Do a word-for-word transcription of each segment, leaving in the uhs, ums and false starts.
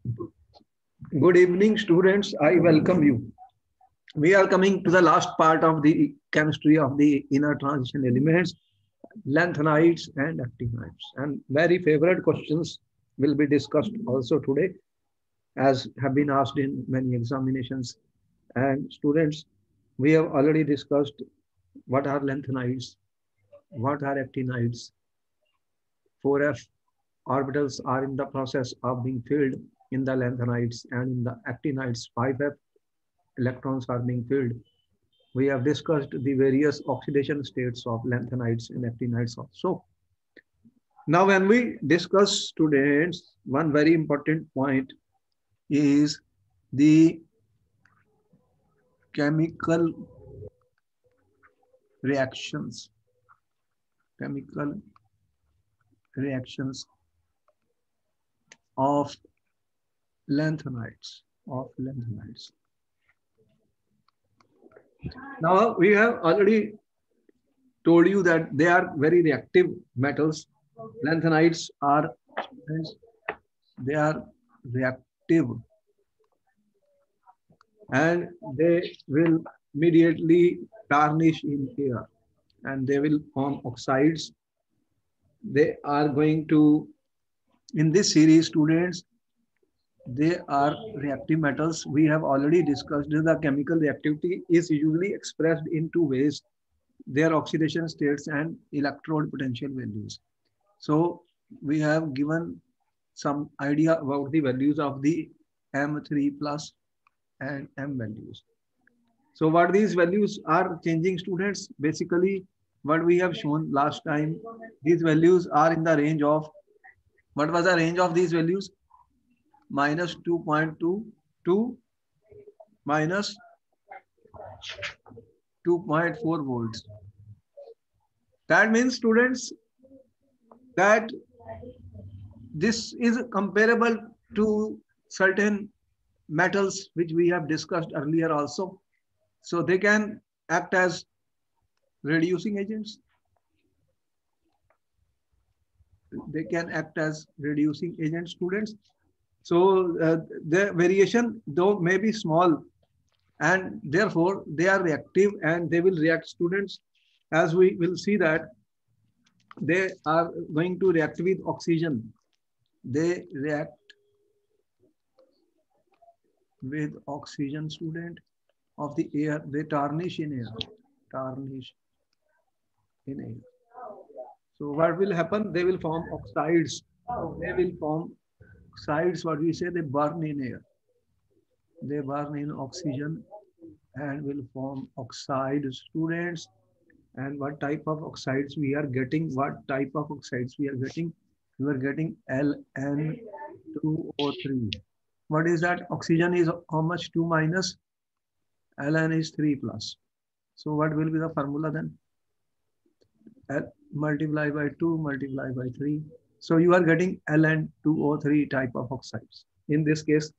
Good evening, students. I welcome you. We are coming to the last part of the chemistry of the inner transition elements, lanthanides and actinides. And very favorite questions will be discussed also today, as have been asked in many examinations. And students, we have already discussed what are lanthanides, what are actinides. four F orbitals are in the process of being filled in the lanthanides, and in the actinides, five F electrons are being filled. We have discussed the various oxidation states of lanthanides and actinides also. Now, when we discuss, students, one very important point is the chemical reactions. Chemical reactions of lanthanides. Of lanthanides. Now, we have already told you that they are very reactive metals. Lanthanides are, they are reactive, and they will immediately tarnish in air, and they will form oxides. They are going to, in this series, students, they are reactive metals. We have already discussed the chemical reactivity is usually expressed in two ways: their oxidation states and electrode potential values. So we have given some idea about the values of the M three plus and M values. So what these values are changing, students? Basically, what we have shown last time, these values are in the range of, what was the range of these values? Minus two point two to minus two point four volts. That means, students, that this is comparable to certain metals which we have discussed earlier also. So they can act as reducing agents. They can act as reducing agents, students. So uh, the variation, though, may be small, and therefore they are reactive and they will react, students. As we will see that they are going to react with oxygen. They react with oxygen, student, of the air. They tarnish in air. Tarnish in air. So what will happen? They will form oxides. They will form oxides. What we say, they burn in air. They burn in oxygen and will form oxides, students. And what type of oxides we are getting? What type of oxides we are getting? We are getting L N two O three. What is that? Oxygen is how much? two minus. L N is three plus. So what will be the formula then? L multiply by two multiply by three. So you are getting L N two O three type of oxides in this case.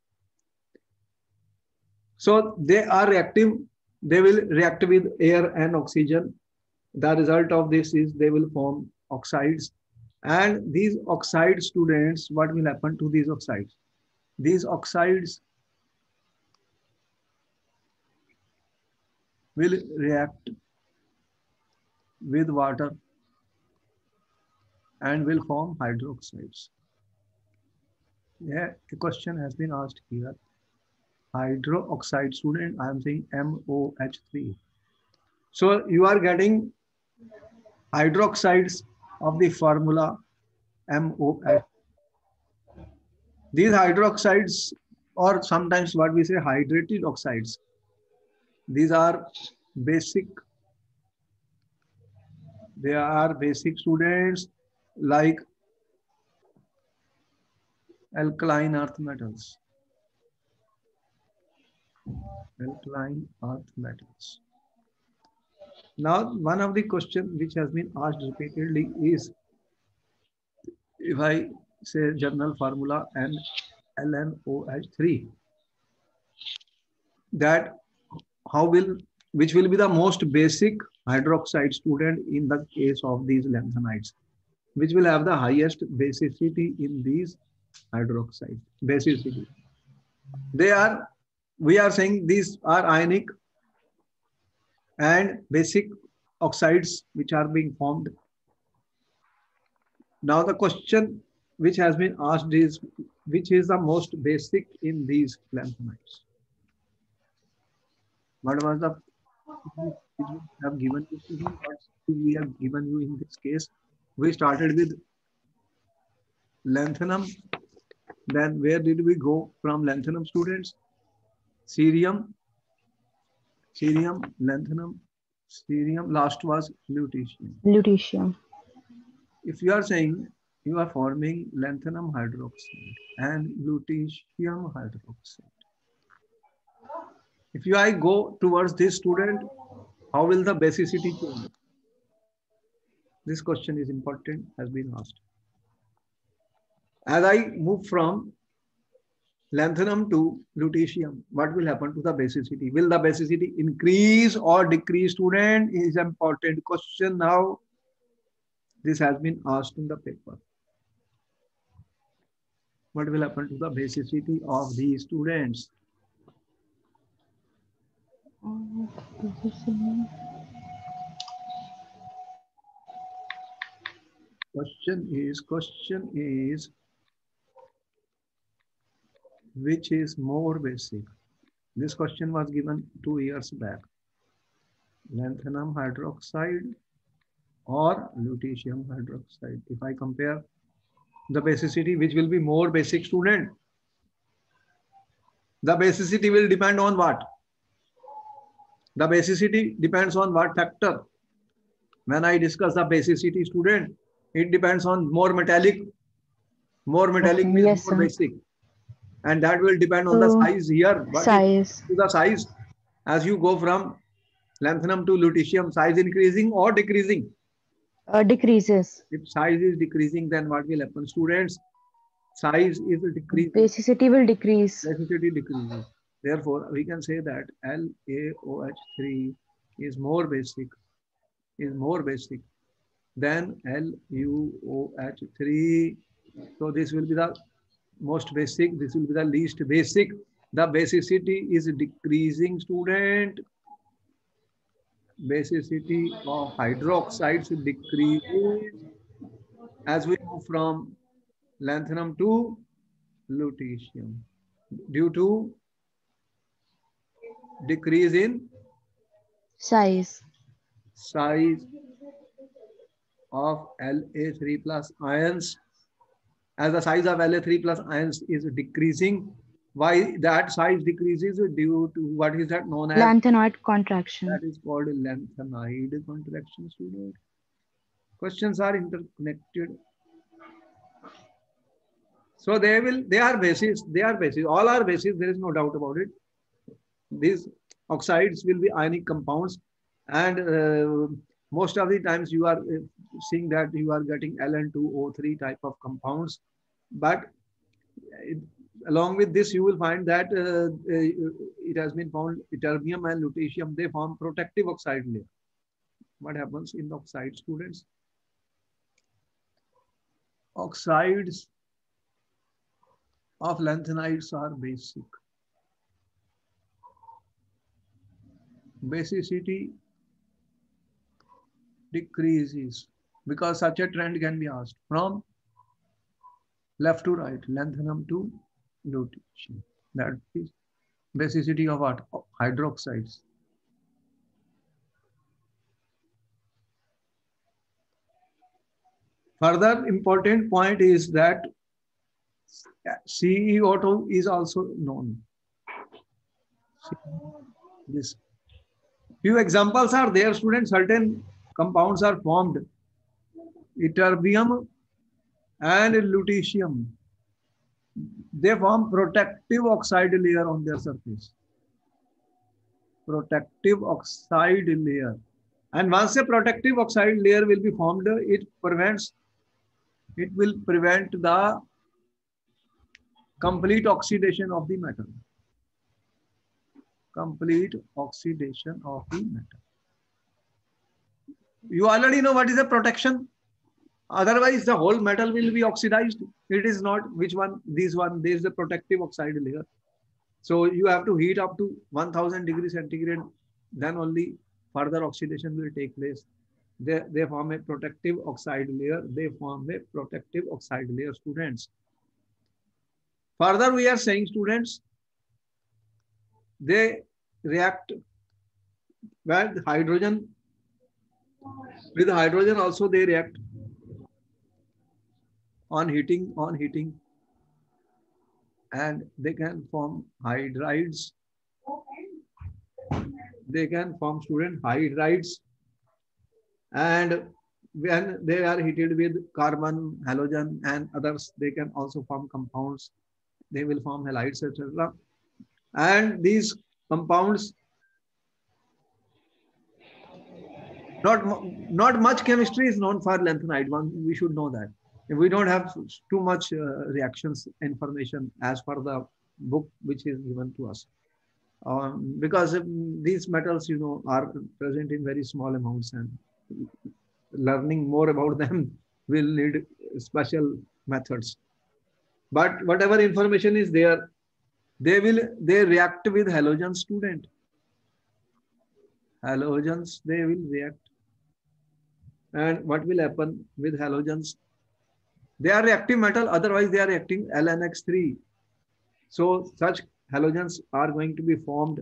So they are reactive. They will react with air and oxygen. The result of this is they will form oxides. And these oxide, students, what will happen to these oxides? These oxides will react with water and will form hydroxides. Yeah, a question has been asked here. Hydroxide, student, I am saying M O H three. So you are getting hydroxides of the formula M O H. These hydroxides, or sometimes what we say hydrated oxides, these are basic. They are basic, students, like alkaline earth metals. Alkaline earth metals. Now, one of the questions which has been asked repeatedly is, if I say general formula and L N O H three, that how will, which will be the most basic hydroxide, student, in the case of these lanthanides, which will have the highest basicity in these hydroxide, basicity. They are, we are saying these are ionic and basic oxides which are being formed. Now the question which has been asked is, which is the most basic in these lanthanides? What was the which we have given you student? What we have given you in this case? We started with lanthanum. Then where did we go from lanthanum, students? Cerium, cerium, lanthanum, cerium. Last was lutetium. Lutetium. If you are saying you are forming lanthanum hydroxide and lutetium hydroxide, if you I go towards this student, how will the basicity change? This question is important, has been asked. As I move from lanthanum to lutetium, what will happen to the basicity? Will the basicity increase or decrease, student? Is an important question now. This has been asked in the paper. What will happen to the basicity of these students? Question is, question is, which is more basic? This question was given two years back. Lanthanum hydroxide or lutetium hydroxide. If I compare the basicity, which will be more basic, student? The basicity will depend on what? The basicity depends on what factor? When I discuss the basicity, student, it depends on more metallic. More metallic Okay, means yes, more sir. basic. And that will depend on the So, size here. What is size the size? As you go from lanthanum to lutetium, size increasing or decreasing? uh, decreases. If size is decreasing, then what will happen, students? Size is decreasing, Basicity will decrease. basicity decreases. Therefore, we can say that L A O H three is more basic, is more basic than L U O H three. So this will be the most basic, this will be the least basic. The basicity is decreasing, student. Basicity of hydroxides decreases as we move from lanthanum to lutetium due to decrease in Size. size of L A three plus ions. As the size of L A three plus ions is decreasing, why that size decreases? Due to what is that known as? Lanthanoid contraction. That is called lanthanide contraction, student. Questions are interconnected. So they will, they are bases, they are bases, all are bases, there is no doubt about it. These oxides will be ionic compounds, and uh, most of the times you are uh, seeing that you are getting L N two O three type of compounds. But it, along with this, you will find that uh, it has been found ytterbium and lutetium, they form protective oxide layer. What happens in the oxide, students? Oxides of lanthanides are basic. Basicity decreases because such a trend can be asked from left to right, lanthanum to lutetium. That is basicity of what? Of hydroxides. Further important point is that C E O two is also known. This few examples are there, students. Certain compounds are formed. Ytterbium and lutetium. They form protective oxide layer on their surface. Protective oxide layer. And once a protective oxide layer will be formed, it prevents, it will prevent the complete oxidation of the metal. Complete oxidation of the metal. You already know what is a protection. Otherwise, the whole metal will be oxidized. It is not which one, this one, there is a protective oxide layer. So you have to heat up to one thousand degrees centigrade, then only further oxidation will take place. They, they form a protective oxide layer. They form a protective oxide layer, students. Further, we are saying, students, they react with hydrogen. With hydrogen also they react on heating, on heating, and they can form hydrides. They can form, student, hydrides. And when they are heated with carbon, halogen, and others, they can also form compounds. They will form halides, et cetera. And these compounds, not not much chemistry is known for lanthanide. One, we should know that. We don't have too much uh, reactions information as per the book which is given to us. Um, because um, these metals, you know, are present in very small amounts, and learning more about them will need special methods. But whatever information is there, they will they react with halogens, student. Halogens, they will react. And what will happen with halogens? They are reactive metal, otherwise they are reacting L N X three. So such halogens are going to be formed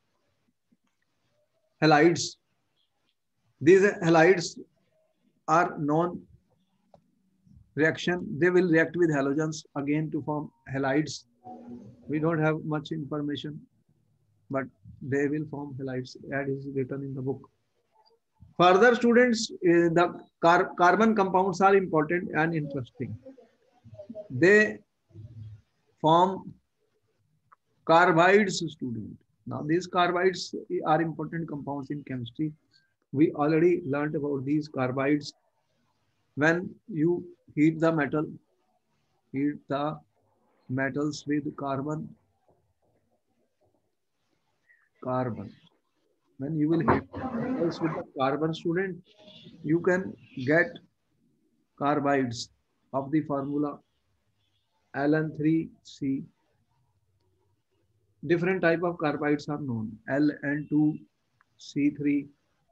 halides. These halides are non-reaction. They will react with halogens again to form halides. We don't have much information, but they will form halides, as is written in the book. Further, students, the car carbon compounds are important and interesting. They form carbides, student. Now, these carbides are important compounds in chemistry. We already learned about these carbides. When you heat the metal, heat the metals with carbon, carbon. When you will heat metals with the carbon, student, you can get carbides of the formula L N three C. Different type of carbides are known. L N two C three,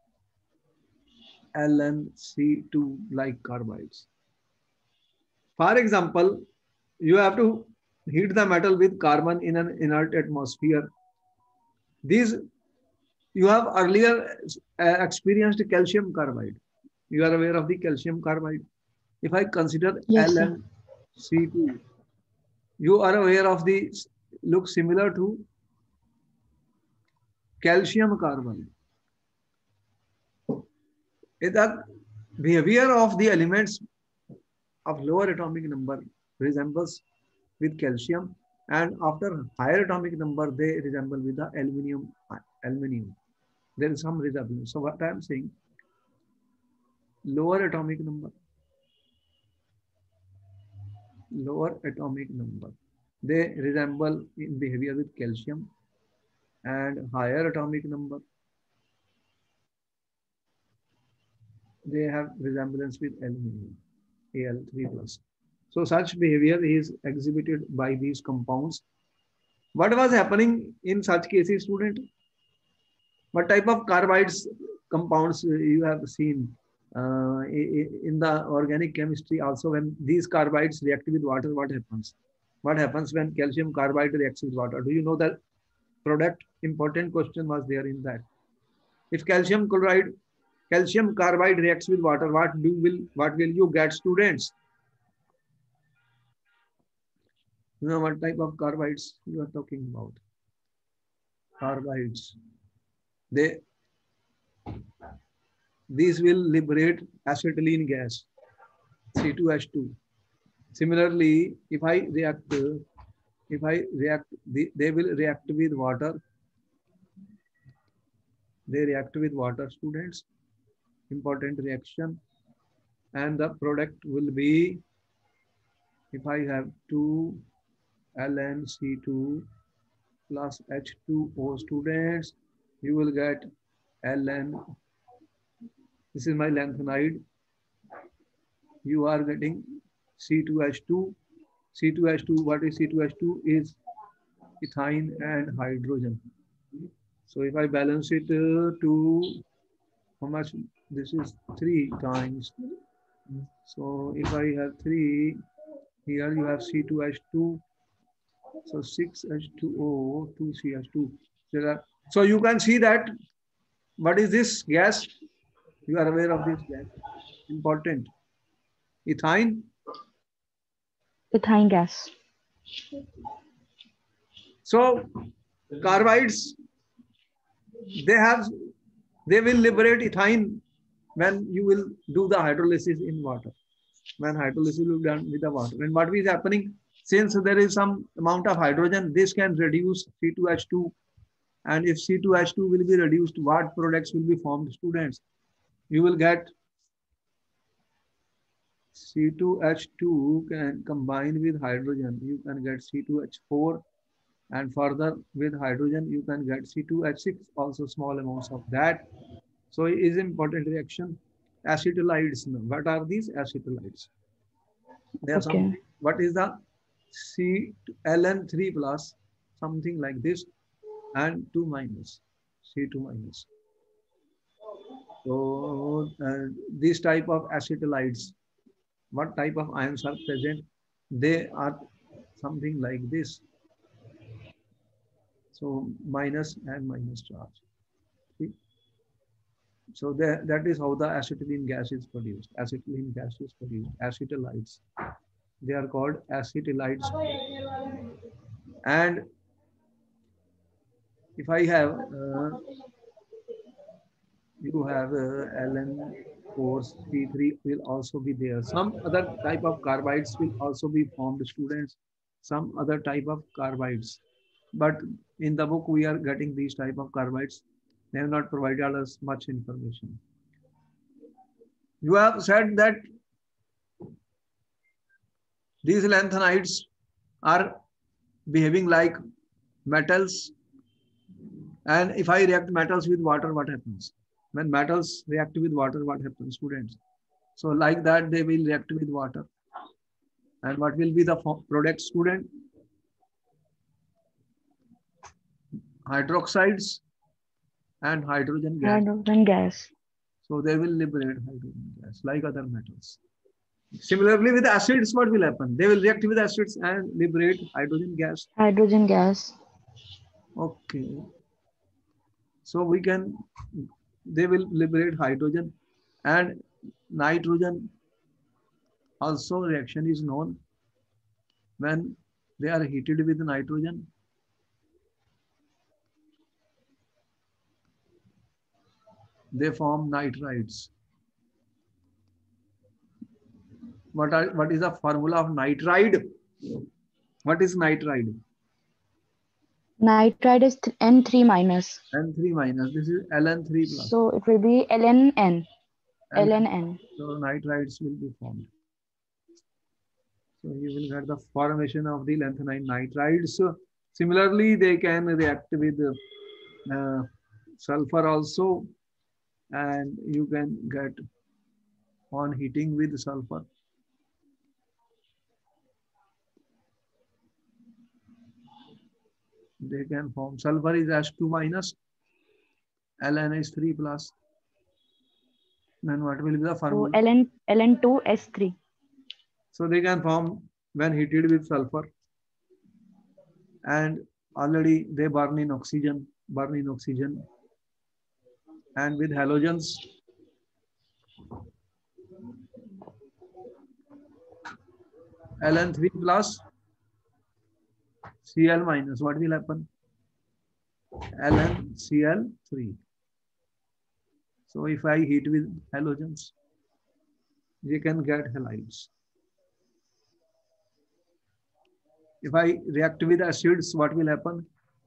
L N C two like carbides. For example, you have to heat the metal with carbon in an inert atmosphere. These you have earlier uh, experienced calcium carbide. You are aware of the calcium carbide. If I consider Yes, L sir. N C two, you are aware of the look similar to calcium carbide. The behavior of the elements of lower atomic number resembles with calcium, and after higher atomic number they resemble with the aluminium. Aluminium. There is some resemblance. So what I am saying, lower atomic number, lower atomic number, they resemble in behavior with calcium, and higher atomic number, they have resemblance with aluminium, A L three plus. So such behavior is exhibited by these compounds. What was happening in such cases, student? What type of carbides compounds you have seen uh, in the organic chemistry also? When these carbides react with water, what happens? What happens when calcium carbide reacts with water? Do you know that product? Important question was there in that. If calcium chloride, calcium carbide reacts with water, what do will what will you get, students? You know what type of carbides you are talking about? Carbides. They these will liberate acetylene gas, C two H two. Similarly, if I react, if I react, they will react with water. They react with water, students. Important reaction. And the product will be, if I have two L N C two plus H two O, students, you will get L N. This is my lanthanide. you are getting C two H two. C two H two, what is C two H two? Is ethyne and hydrogen. So if I balance it uh, to how much? This is three times. So if I have three, here you have C two H two. So six H two O, two C H two. So you can see that what is this gas? You are aware of this gas. Important. Ethyne. Ethyne gas. So carbides, they have, they will liberate ethyne when you will do the hydrolysis in water. When hydrolysis will be done with the water. And what is happening? Since there is some amount of hydrogen, this can reduce C two H two. And if C two H two will be reduced, what products will be formed, students? You will get C two H two can combine with hydrogen. You can get C two H four, and further with hydrogen, you can get C two H six, also small amounts of that. So it is important reaction. Acetylides. What are these acetylides? There are Okay. some. What is the C L N three plus, something like this, and two minus, C two minus. So uh, these type of acetylides, what type of ions are present? They are something like this. So minus and minus charge. See? So that, that is how the acetylene gas is produced. Acetylene gas is produced. Acetylides. They are called acetylides. And if I have, uh, you have uh, L N four C three will also be there. Some other type of carbides will also be formed, students. Some other type of carbides. But in the book, we are getting these type of carbides. They have not provided us much information. You have said that these lanthanides are behaving like metals. And if I react metals with water, what happens? When metals react with water, what happens, students? So like that, they will react with water. And what will be the product, student? Hydroxides and hydrogen gas. Hydrogen gas. So they will liberate hydrogen gas like other metals. Similarly, with acids, what will happen? They will react with acids and liberate hydrogen gas. Hydrogen gas. Okay. So we can, they will liberate hydrogen and nitrogen. Also, reaction is known when they are heated with nitrogen. They form nitrides. What are what is the formula of nitride? What is nitride? Nitride is N three minus. N three minus. This is L N three plus. So it will be L N N. L N N. So nitrides will be formed. So you will get the formation of the lanthanide nitrides. So similarly, they can react with uh, sulfur also, and you can get on heating with sulfur. They can form. Sulfur is H two minus, L N is three plus. Then what will be the formula? So L N L N two S three. So they can form when heated with sulfur, and already they burn in oxygen, burn in oxygen, and with halogens. L N three plus, C L minus. What will happen? L N C L three. So if I heat with halogens, they can get halides. If I react with acids, what will happen?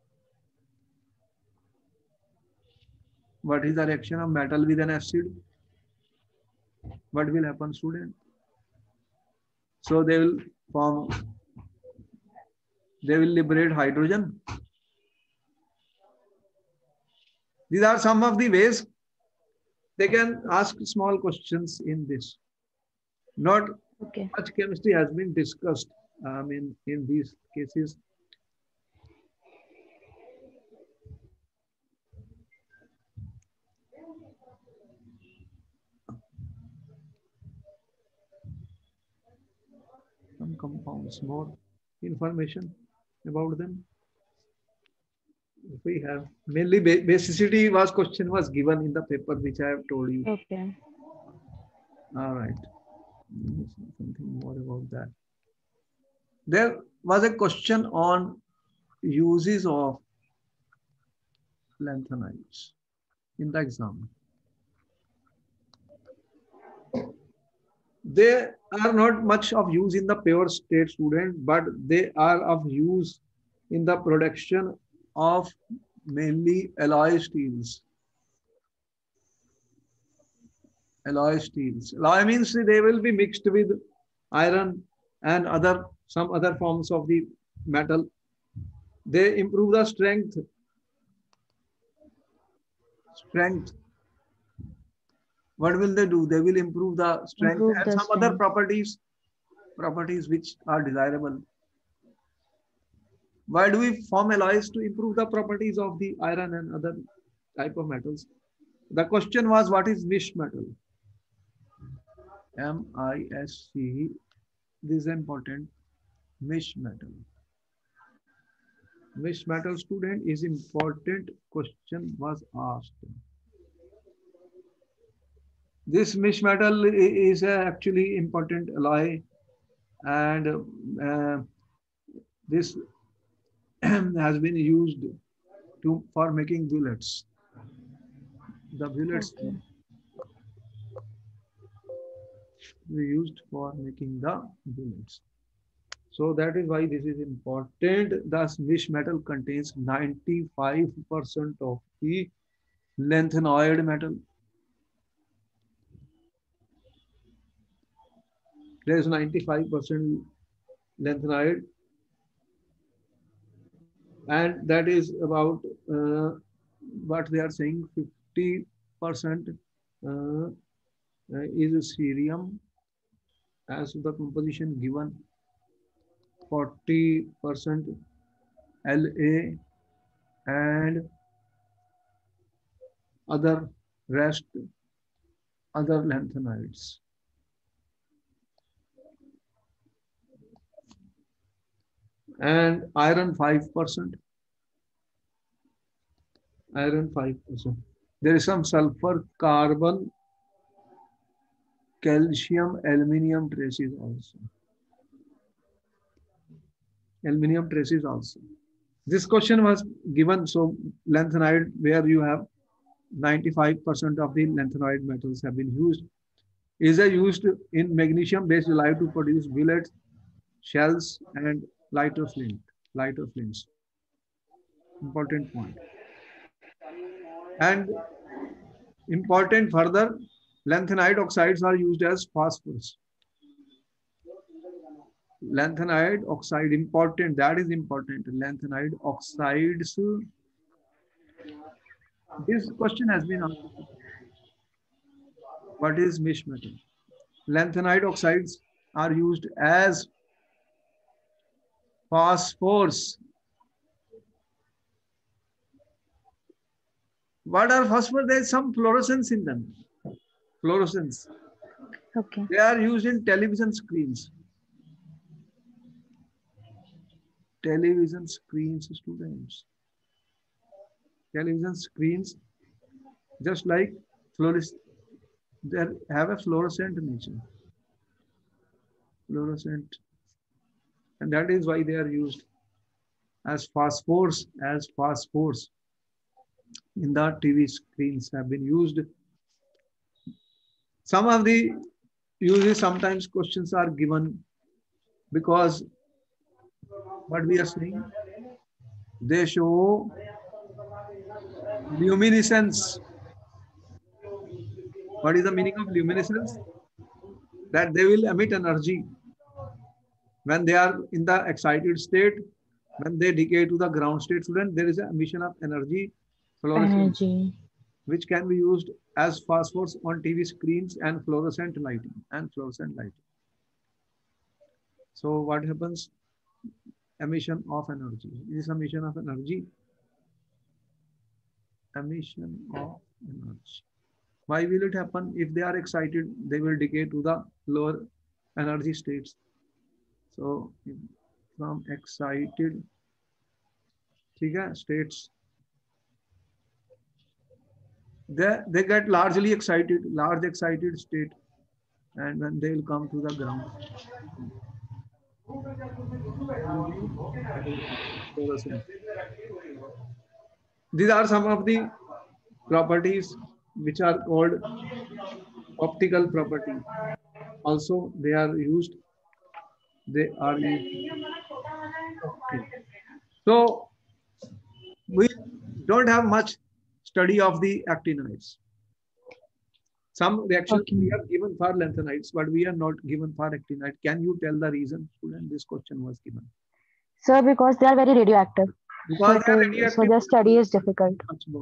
What is the reaction of metal with an acid? What will happen, student? So they will form, they will liberate hydrogen. These are some of the ways they can ask small questions in this. Not Okay. much chemistry has been discussed um, in, in these cases. Some compounds, more information about them. If we have mainly basicity was question was given in the paper which I have told you. Okay. All right. Something more about that. There was a question on uses of lanthanides in the exam. They are not much of use in the pure state, student, but they are of use in the production of mainly alloy steels. Alloy steels. Alloy means they will be mixed with iron and other some other forms of the metal. They improve the strength. Strength. What will they do? They will improve the strength Improve and the some other strength. properties, properties which are desirable. Why do we form alloys? To improve the properties of the iron and other type of metals. The question was, what is Misch metal? M I S C. This is important. Misch metal. Misch metal, student, is important question was asked. This Misch metal is actually important alloy, and uh, this has been used to for making bullets. The bullets Okay. we used for making the bullets. So that is why this is important. Thus, Misch metal contains ninety-five percent of the lanthanoid metal. There is ninety-five percent lanthanoid, and that is about uh, what they are saying fifty percent uh, is cerium as the composition given, forty percent L A, and other rest other lanthanides. And iron five percent. Iron five percent. There is some sulfur, carbon, calcium, aluminium traces also. Aluminium traces also. This question was given, so lanthanide, where you have ninety-five percent of the lanthanoid metals have been used, is a used in magnesium-based alloy to produce bullets, shells, and lighter flint, lighter flints. Important point. And important further, lanthanide oxides are used as phosphorus. Lanthanide oxide, important, that is important. Lanthanide oxides. This question has been asked. What is Misch metal? Lanthanide oxides are used as phosphors. What are phosphors? There is some fluorescence in them. Fluorescence. Okay. They are used in television screens. Television screens, students. Television screens, just like fluorescent, they have a fluorescent nature. Fluorescent. And that is why they are used as phosphors, as phosphors in the T V screens have been used. Some of the uses, sometimes questions are given because what we are saying, they show luminescence. What is the meaning of luminescence? That they will emit energy when they are in the excited state. When they decay to the ground state, student, there is an emission of energy, fluorescence, Energy. which can be used as phosphors on T V screens and fluorescent lighting and fluorescent lighting. So what happens? Emission of energy. This emission of energy. Emission of energy. Why will it happen? If they are excited, they will decay to the lower energy states. So from excited states, they, they get largely excited, large excited state, and when they will come to the ground. These are some of the properties which are called optical properties. Also, they are used. They are used. Okay. So we don't have much study of the actinides. Some reactions okay. we have given for lanthanides, but we are not given for actinide. Can you tell the reason, student, this question was given? Sir, because they are very radioactive. Because so, radioactive, so their study is difficult.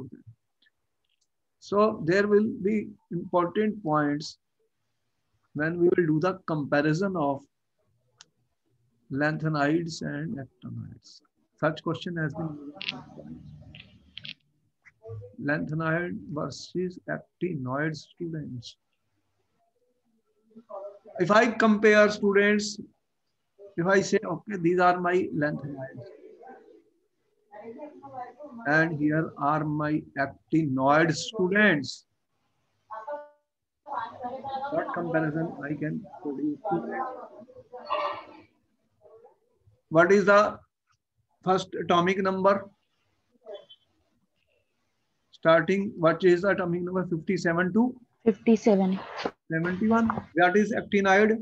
So there will be important points when we will do the comparison of lanthanides and actinides. Such question has been given. Lanthanide versus actinoid students. If I compare students, if I say, okay, these are my lanthanides, and here are my actinoid students, what comparison I can produce? What is the first atomic number? Starting, what is the atomic number? fifty-seven to? fifty-seven. seventy-one. That is actinide.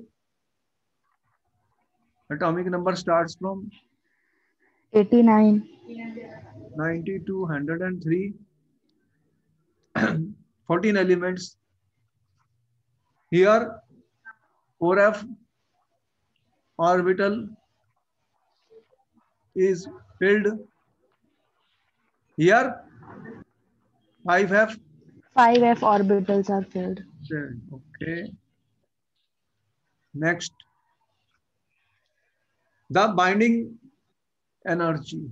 Atomic number starts from? eighty-nine. ninety to one hundred three. fourteen elements. Here, four F orbital is filled. Here, five F. five F orbitals are filled. Okay. Next, the binding energy.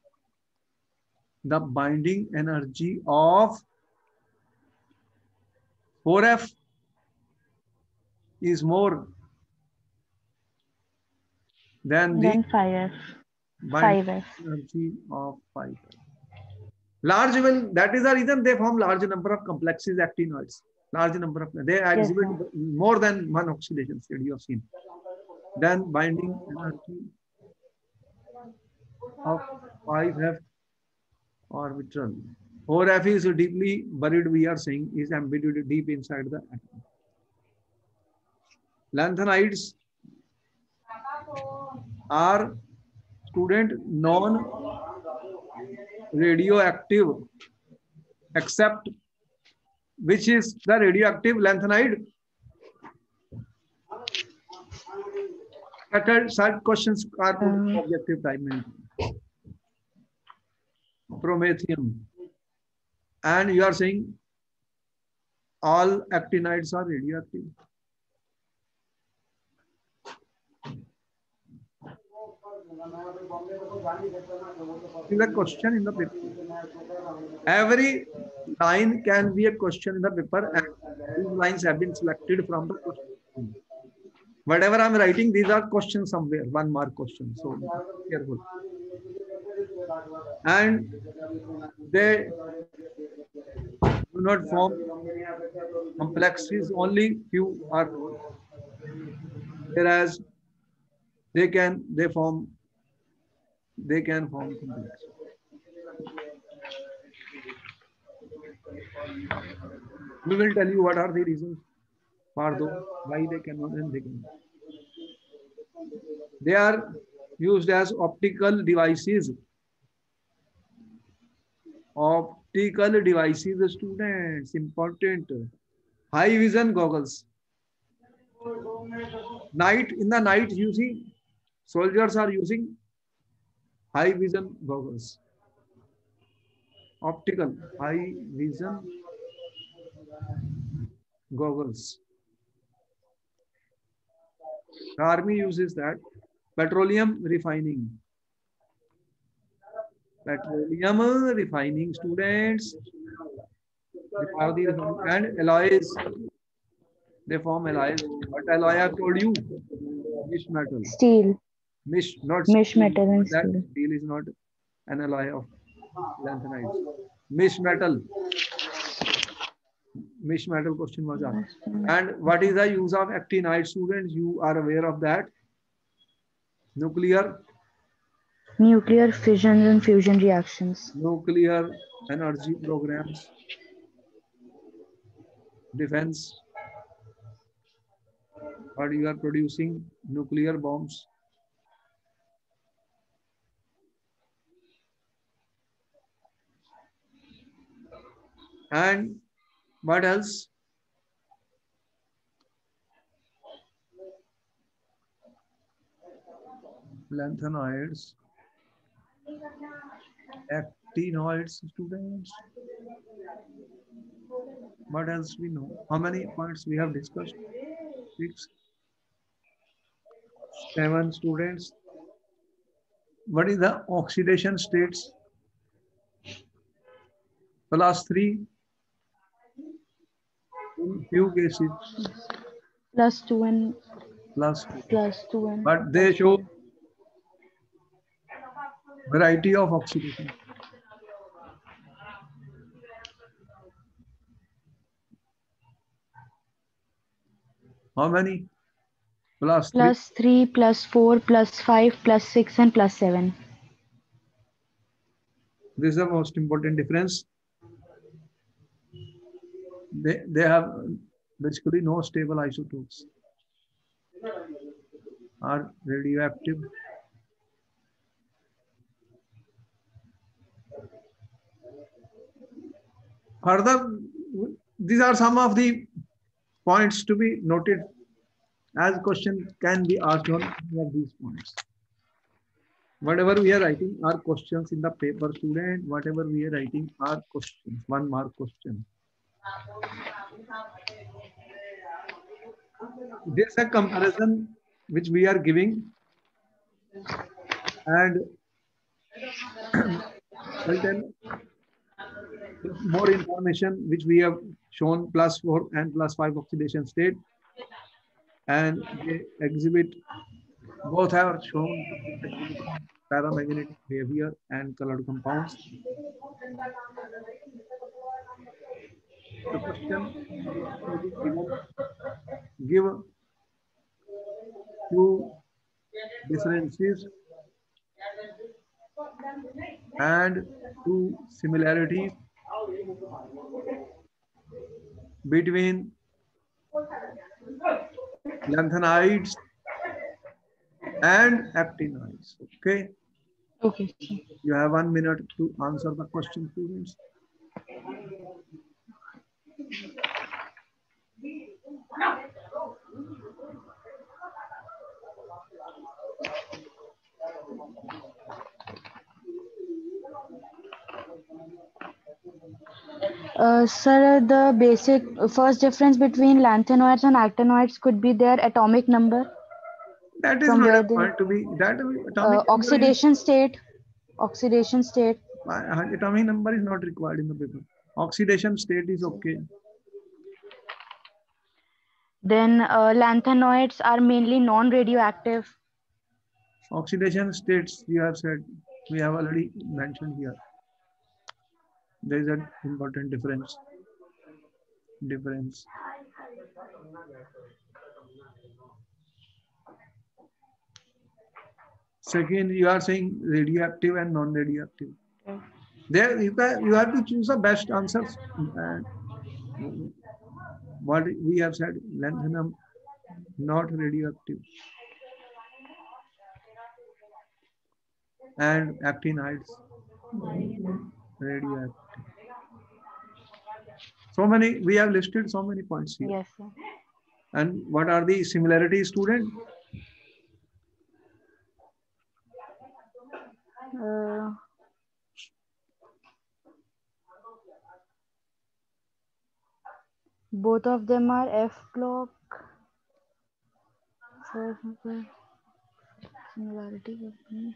The binding energy of four F is more than the then five F. five F. Energy of five F. Large will, that is the reason they form large number of complexes, actinoids. Large number of, they exhibit yes, more than one oxidation state you have seen. Then binding energy of five F orbital. four F is deeply buried, we are saying, is embedded deep inside the atom. Lanthanides are, student, non-radioactive, except which is the radioactive lanthanide? Such questions are put in objective type. Promethium. And you are saying all actinides are radioactive. Is a question in the paper. Every line can be a question in the paper, and these lines have been selected from the question. Whatever I am writing, these are questions somewhere, one mark question. So careful. And they do not form complexes, only few are known. Whereas they can, they form, they can form complexes. We will tell you what are the reasons for those, why they cannot and they cannot. They are used as optical devices. Optical devices, students, important. High vision goggles. Night, in the night, you see, soldiers are using high vision goggles. Optical, high vision goggles. The army uses that. Petroleum refining. Petroleum refining, students. Are the and alloys. They form alloys. What alloy I have told you? Mish metal. Steel. Mish, not Mish steel. metal and That steel. steel is not an alloy of lanthanides. Mish metal. Mish metal question was asked. And what is the use of actinide, students? You are aware of that. Nuclear. Nuclear fission and fusion reactions. Nuclear energy programs. Defense. What you are producing? Nuclear bombs. And what else? Lanthanides. Actinoids, students. What else we know? How many points we have discussed? Six, seven, students. What is the oxidation states? Plus three. In few cases, Plus two and plus two. plus two and But they plus show five. variety of oxidation. How many? Plus three. Plus three, plus four, plus five, plus six, and plus seven. This is the most important difference. They, they have basically no stable isotopes. Are radioactive. Further, these are some of the points to be noted as question can be asked on any of these points. Whatever we are writing are questions in the paper, student. Whatever we are writing are questions, one mark question. There's a comparison which we are giving, and certain more information which we have shown plus four and plus five oxidation state, and they exhibit both have shown paramagnetic behavior and colored compounds. The question given, give two differences and two similarities between lanthanides and actinoids. Okay. Okay. You have one minute to answer the question, students. Uh, sir, the basic first difference between lanthanoids and actinoids could be their atomic number. That is From not where a they, point to be. That atomic uh, number is, oxidation state, oxidation state. uh, atomic number is not required in the paper. Oxidation state is okay. Then uh, lanthanoids are mainly non-radioactive. Oxidation states you have said, we have already mentioned here. There is an important difference. Difference. Second, you are saying radioactive and non-radioactive. Okay. There you can, you have to choose the best answers. And what we have said, lanthanum not radioactive, and actinides radioactive. So many we have listed so many points here. Yes, sir. And what are the similarities, student? Uh, both of them are F block. Similarity would be.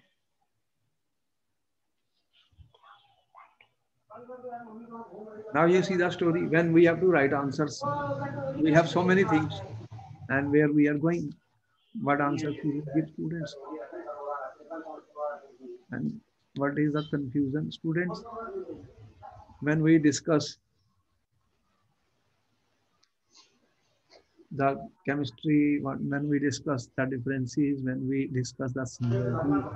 Now you see the story. When we have to write answers, we have so many things, and where we are going, what answers we will give students, and what is the confusion, students, when we discuss the chemistry, when we discuss the differences, when we discuss the similarities,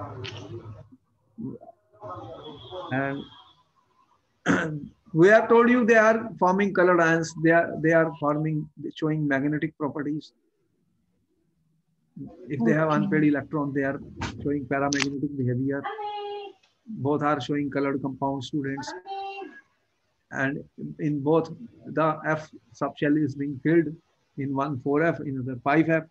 and we have told you they are forming colored ions, they are they are forming, showing magnetic properties. If they have Okay. unpaired electron, they are showing paramagnetic behavior. Both are showing colored compound, students. And in both, the F subshell is being filled, in one four F, in other five F.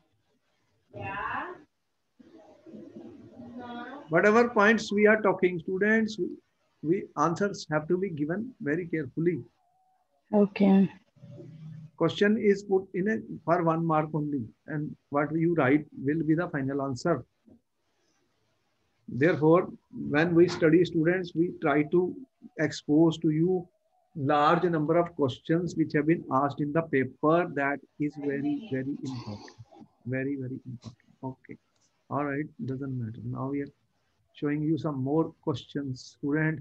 Whatever points we are talking, students, we, we answers have to be given very carefully. Okay. Question is put in a for one mark only, and what you write will be the final answer. Therefore, when we study, students, we try to expose to you large number of questions which have been asked in the paper. That is very, very important. Very, very important. Okay. All right. Doesn't matter. Now we are showing you some more questions, student.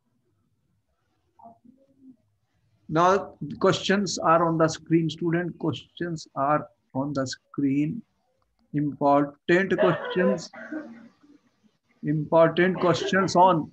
Now questions are on the screen, student. Questions are on the screen. Important questions. Important questions on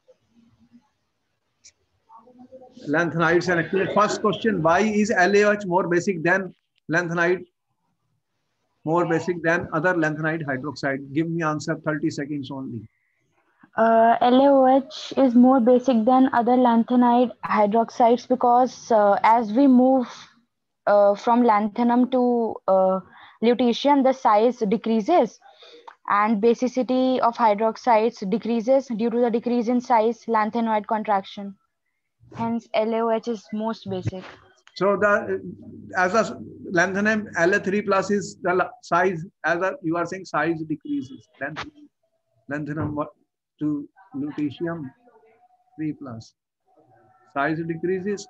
lanthanides and acrylics. First question: why is L A O H more basic than lanthanide? More basic than other lanthanide hydroxide? Give me answer. thirty seconds only. Uh, L A O H is more basic than other lanthanide hydroxides because uh, as we move uh, from lanthanum to uh, lutetium, the size decreases and basicity of hydroxides decreases due to the decrease in size, lanthanoid contraction. Hence, L A O H is most basic. So the as a lanthanum L A three plus is the size, as a you are saying size decreases. Lanthanum, lanthanum to lutetium three plus, size decreases.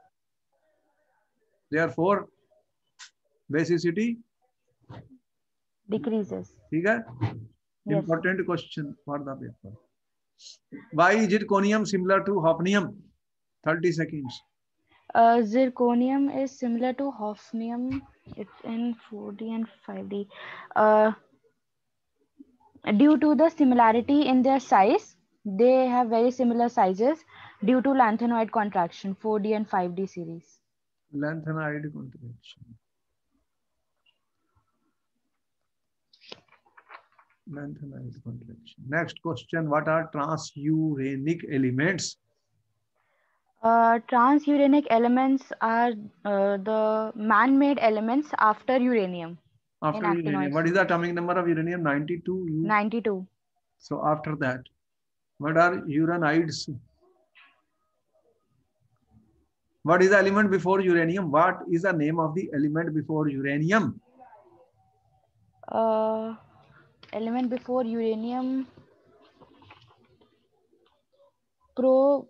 Therefore, basicity Decreases. ठीक है? Yes. Important question for the paper. Why is zirconium similar to hafnium? thirty seconds. Uh, zirconium is similar to hafnium. It's in four D and five D. Uh, due to the similarity in their size, they have very similar sizes due to lanthanoid contraction, four D and five D series. Lanthanide contraction. Lanthanide contraction. Next question: what are transuranic elements? Uh, transuranic elements are uh, the man-made elements after uranium. After uranium, what is the atomic number of uranium? ninety-two. ninety-two. So after that, what are uranides? What is the element before uranium? What is the name of the element before uranium? Uh, element before uranium, pro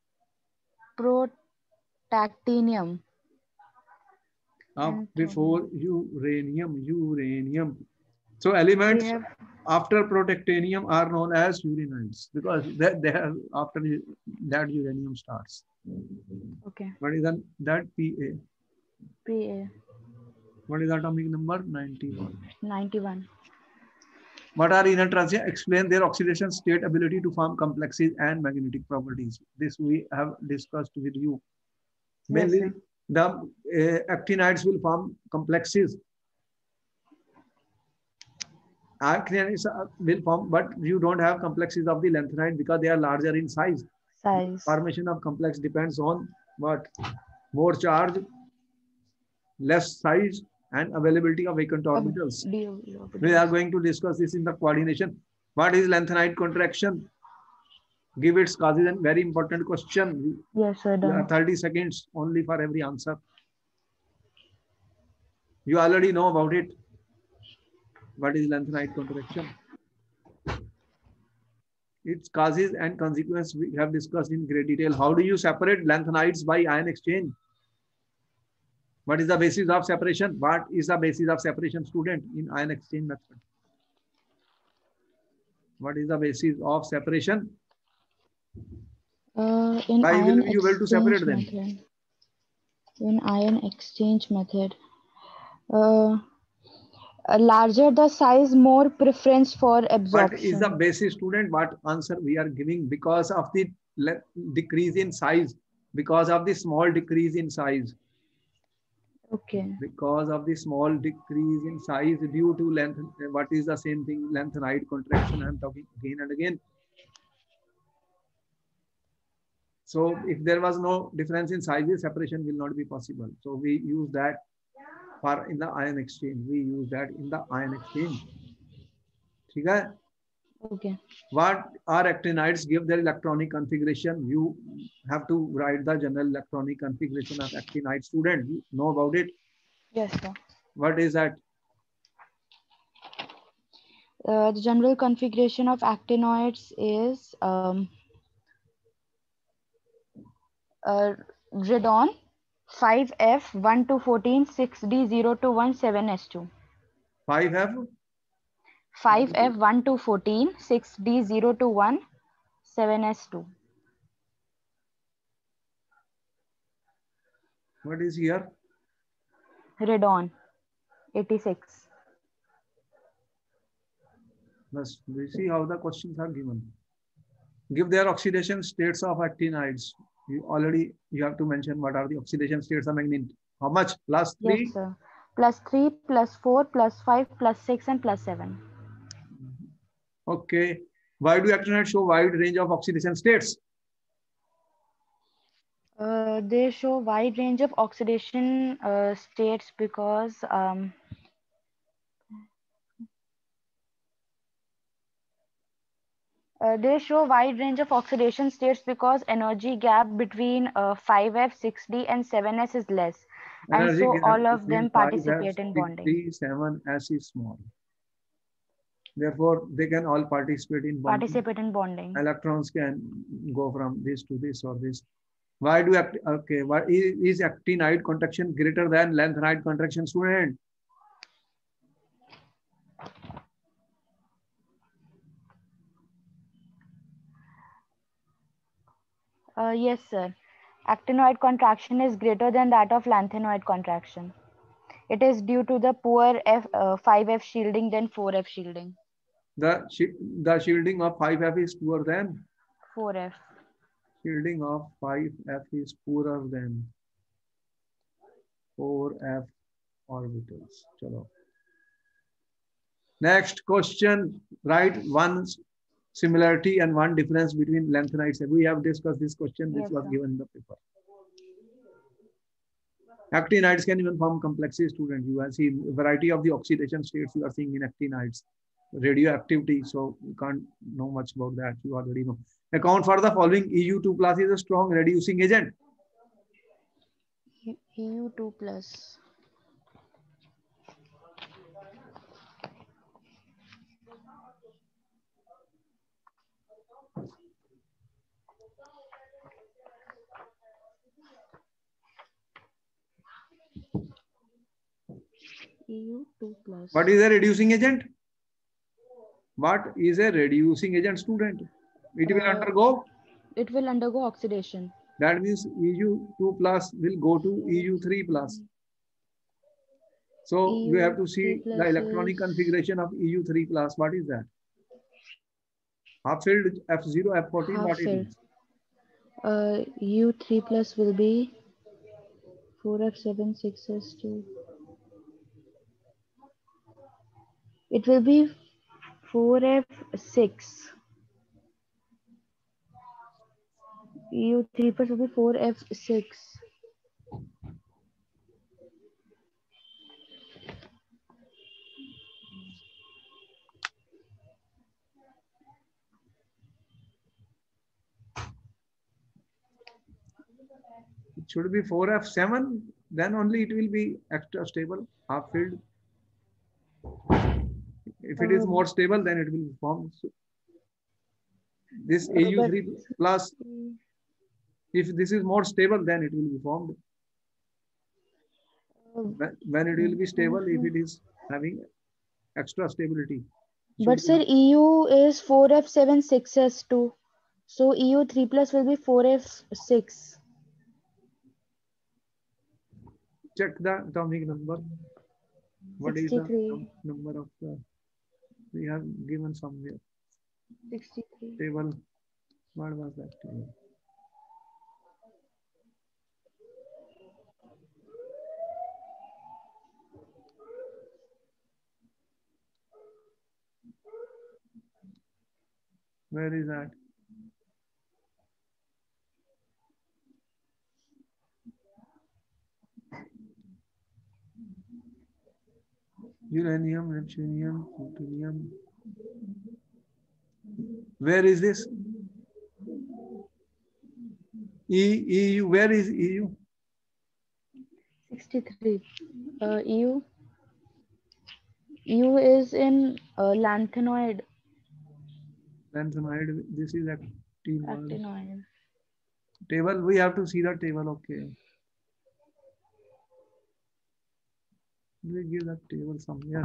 protactinium. Uh, before uranium, uranium. So elements have, after protactinium are known as uranides because they, they have after that uranium starts. Okay. What is that? That P A. P A. What is the atomic number? ninety-one. ninety-one. What are inner transition? Explain their oxidation state, ability to form complexes and magnetic properties. This we have discussed with you. Mainly, yes, the uh, actinides will form complexes. Actinides will form, but you don't have complexes of the lanthanide because they are larger in size. Size. Formation of complex depends on what? More charge, less size, and availability of vacant orbitals. We are going to discuss this in the coordination. What is lanthanide contraction? Give its causes, and very important question. Yes, sir. Done. thirty seconds only for every answer. You already know about it. What is lanthanide contraction? its causes and consequences we have discussed in great detail. How do you separate lanthanides by ion exchange? What is the basis of separation? What is the basis of separation, student, in ion exchange method? What is the basis of separation? Uh, in Why ion will you be able to separate them? method. In ion exchange method. Uh, larger the size, more preference for absorption. What is the basis, student? What answer we are giving? Because of the decrease in size, because of the small decrease in size. Okay. Because of the small decrease in size due to length. What is the same thing? Lanthanide contraction. I am talking again and again. So if there was no difference in sizes, separation will not be possible. So we use that for in the ion exchange. We use that in the ion exchange. Okay. Okay. What are actinides? Give their electronic configuration. You have to write the general electronic configuration of actinide. Student, you know about it? Yes, sir. What is that? Uh, the general configuration of actinoids is um, uh, radon five F one two fourteen six D zero two one seven S two. five F? five F one two fourteen six D zero two one seven S two. What is here? Radon eighty-six. Let's we see how the questions are given. Give their oxidation states of actinides. You already you have to mention what are the oxidation states of actinides. How much? Plus three? Yes, sir. Plus three, plus four, plus five, plus six, and plus seven. Okay. Why do actinides show wide range of oxidation states? Uh, they show wide range of oxidation uh, states because um, uh, they show wide range of oxidation states because energy gap between uh, five F, six D, and seven S is less, and Energy so gap all of between them five participate F, in six bonding. D, seven S is small. Therefore, they can all participate in bonding. Participate in bonding. Electrons can go from this to this or this. Why do act okay? Why is, is actinide contraction greater than lanthanide contraction, student? Uh, yes, sir. Actinoid contraction is greater than that of lanthanoid contraction. It is due to the poor F, uh, five F shielding than four F shielding. The, the shielding of five F is poorer than? four F. Shielding of five F is poorer than four F orbitals. Chalo. Next question. Write one similarity and one difference between lanthanides. We have discussed this question. This yes, was sir. given in the paper. Actinides can even form complexes, student. You have seen a variety of the oxidation states you are seeing in actinides. Radioactivity, so you can't know much about that. You already know. Account for the following. E U two plus is a strong reducing agent. E U two plus. E U two plus. What is a reducing agent? What is a reducing agent, student? It will uh, undergo? It will undergo oxidation. That means E U two plus will go to E U three plus. So E U we have to see the electronic is... configuration of E U three plus. What is that? Half filled F zero, F fourteen, what filled. It is? Uh, E U three plus will be four F seven, six S two. It will be four F six. E U three plus will be four F six. It should be four F seven, then only it will be extra stable, half filled. If it is more stable, then it will form. This Uh, A U but three plus, if this is more stable, then it will be formed. uh, When, when it will be stable, if it is having extra stability. but Should sir, E U is four F seven six S two. So E U three plus will be four F six. check the atomic number. What is the sixty-three. number of the, we have given somewhere sixty-three. table. What was that table? Where is that? Uranium, neptunium, plutonium. Where is this? E, EU, where is E U? sixty-three. Uh, E U. E U is in uh, lanthanoid. Lanthanoid, this is actinoid. Actinoid. Table, we have to see the table, okay. We give that table somewhere.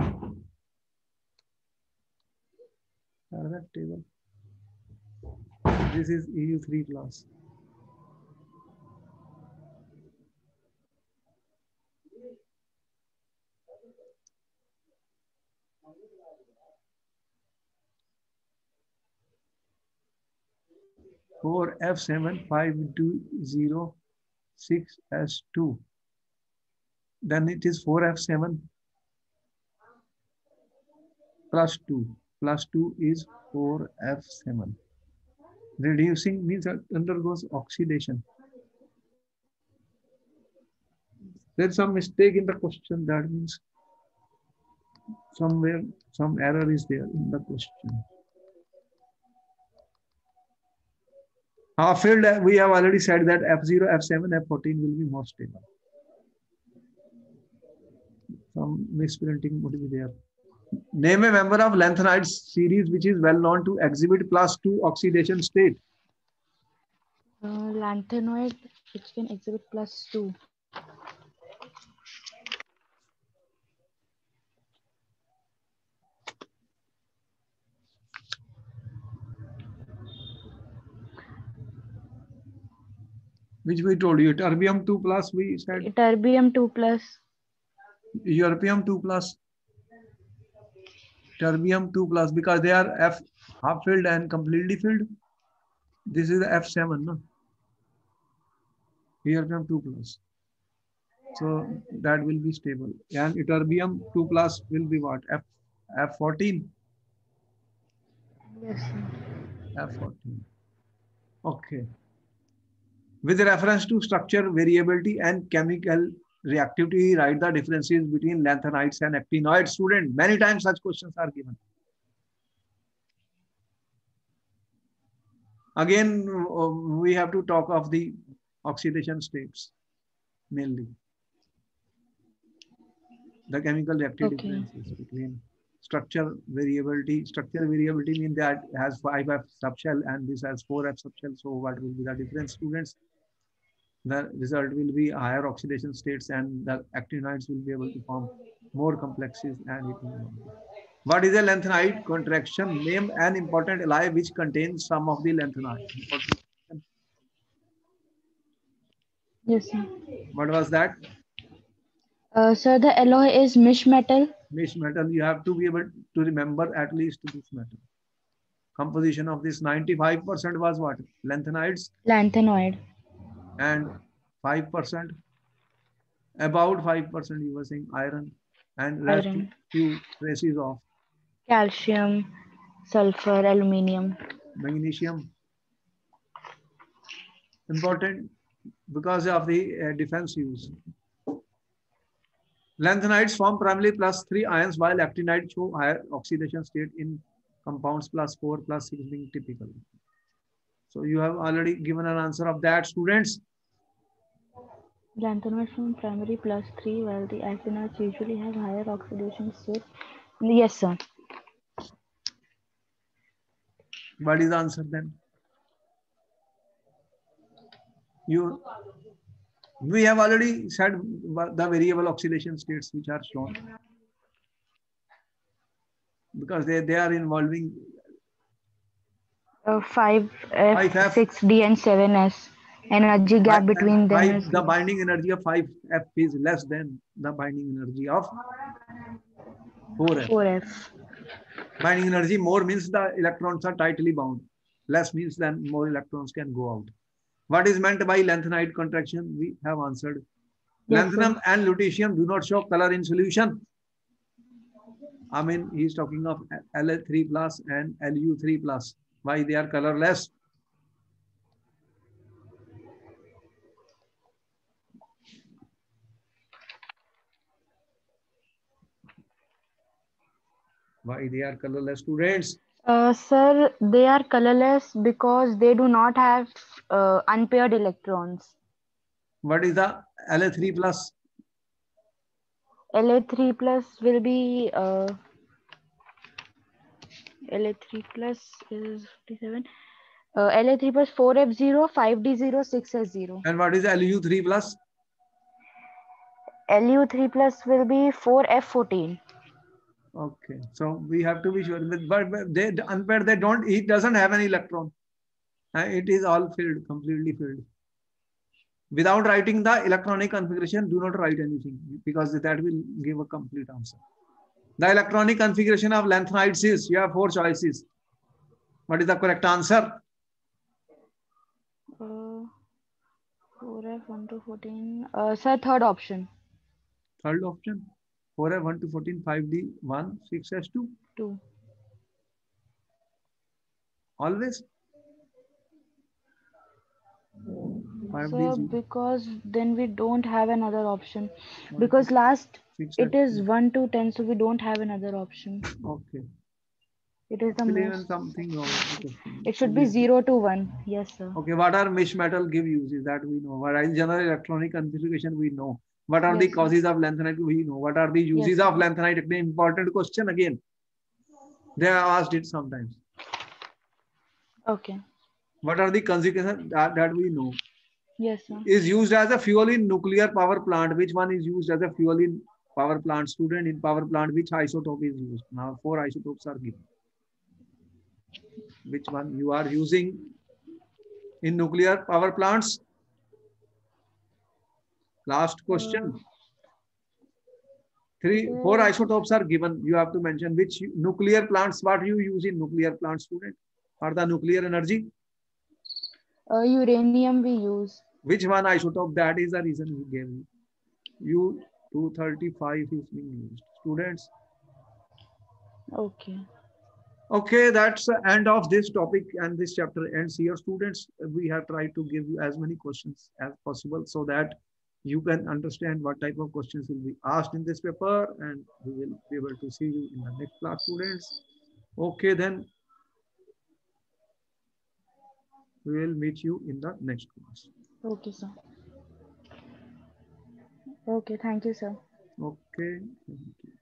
That table. This is E U three class. four F seven five two zero six S two. Then it is four F seven plus two. Plus two is four F seven. Reducing means it undergoes oxidation. There's some mistake in the question. That means somewhere some error is there in the question. Half filled, we have already said that F zero, F seven, F fourteen will be more stable. Some misprinting would be there. Name a member of lanthanide series which is well known to exhibit plus two oxidation state. Uh, lanthanoid, which can exhibit plus two. Which we told you, terbium two plus, we said. Terbium two plus. Europium two plus. Terbium two plus, because they are F half filled and completely filled. This is the F seven, no? Europium two plus. So that will be stable. And terbium two plus will be what? F F fourteen. Yes. F fourteen. Okay. With reference to structure variability and chemical reactivity, write the differences between lanthanides and actinoids. Student, many times such questions are given. Again, we have to talk of the oxidation states mainly. The chemical reactivity okay. differences between structure variability. Structure variability means that has five F subshell and this has four F subshell. So what will be the difference, students? The result will be higher oxidation states and the actinoids will be able to form more complexes and it will. What is a lanthanide contraction? Name an important alloy which contains some of the lanthanide. Yes, sir. What was that? Uh, sir, the alloy is mish metal. Mish metal. You have to be able to remember at least this metal. Composition of this ninety-five percent was what? Lanthanides? Lanthanoid. And five percent? About five percent you were saying iron. And rest iron. Few traces of? Calcium, sulfur, aluminium. Magnesium. Important because of the uh, defense use. Lanthanides form primarily plus three ions while actinides show higher oxidation state in compounds plus four plus six being typical. So you have already given an answer of that, students. Lanthanoids form primary plus three while the actinides usually have higher oxidation state. Yes, sir. What is the answer then? You, we have already said the variable oscillation states which are shown because they, they are involving Uh, five five F, F. six D, and seven S. Energy gap between them five, is the less. binding energy of five F is less than the binding energy of four F. four F. Binding energy more means the electrons are tightly bound. Less means then more electrons can go out. What is meant by lanthanide contraction? We have answered. Yes, Lanthanum sir. and lutetium do not show color in solution. I mean, he's talking of L A three plus and L U three plus. Why they are colorless? Why they are colorless, students? Uh, sir, they are colorless because they do not have uh, unpaired electrons. What is the L A three plus? L A three plus will be uh, L A three plus is fifty-seven. Uh, L A three plus four F zero, five D zero, six S zero. And what is L U three plus? L U three plus will be four F fourteen. Okay, so we have to be sure. But they unpaired, they don't. It doesn't have any electron. It is all filled, completely filled. Without writing the electronic configuration, do not write anything because that will give a complete answer. The electronic configuration of lanthanides is, you have four choices. What is the correct answer? Uh, four F one to fourteen. Uh, sir, third option. Third option. four F one to fourteen, five D one, six S two. two. Always. So because then we don't have another option. Because last it is one to ten, so we don't have another option. Okay. It is the most. Something wrong. It should be zero to one. Yes, sir. Okay, what are mesh metal give uses that we know? What is general electronic configuration we know? What are Yes, the sir. causes of lanthanide we know? What are the uses Yes, of lanthanide? An important question again. They have asked it sometimes. Okay. What are the consequences that, that we know? Yes, sir. Is used as a fuel in nuclear power plant. Which one is used as a fuel in power plant? Student, in power plant, which isotope is used? Now four isotopes are given. Which one you are using in nuclear power plants? Last question. Uh, Three, four isotopes are given. You have to mention which nuclear plants, what you use in nuclear plant, student, for the nuclear energy. Uh, uranium we use. Which one isotope? That is the reason we gave you. U two thirty-five is being used. Students. Okay. Okay, that's the end of this topic and this chapter ends here. Students, we have tried to give you as many questions as possible so that you can understand what type of questions will be asked in this paper, and we will be able to see you in the next class, students. Okay, then we will meet you in the next class. Okay, sir. Okay, thank you, sir. Okay. Thank you.